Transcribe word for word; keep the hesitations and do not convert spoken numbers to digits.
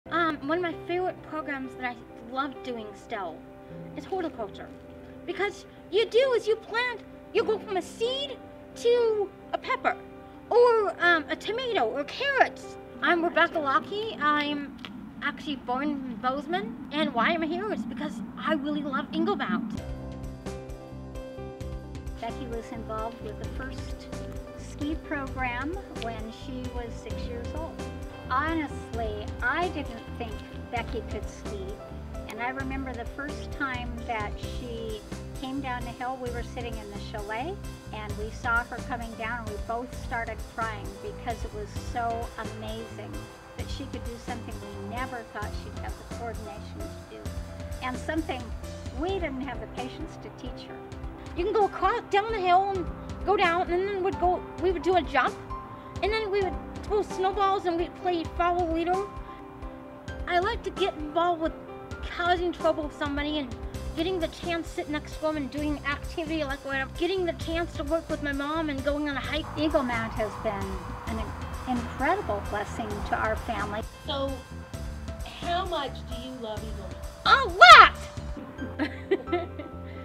Um, one of my favorite programs that I love doing still is horticulture. Because you do is you plant, you go from a seed to a pepper, or um, a tomato, or carrots. I'm Rebecca Lockie. I'm actually born in Bozeman, and why I'm here is because I really love Eagle Mount. Becky was involved with the first ski program when she was six years old. Honestly, I didn't think Becky could ski, and I remember the first time that she came down the hill, we were sitting in the chalet, and we saw her coming down, and we both started crying because it was so amazing that she could do something we never thought she'd have the coordination to do, and something we didn't have the patience to teach her. You can go across down the hill and go down, and then we'd go. We would do a jump, and then we would throw snowballs, and we'd play follow leader. I like to get involved with causing trouble with somebody and getting the chance to sit next to them and doing activity like whatever. Getting the chance to work with my mom and going on a hike. Eagle Mount has been an incredible blessing to our family. So, how much do you love Eagle Mount? A lot.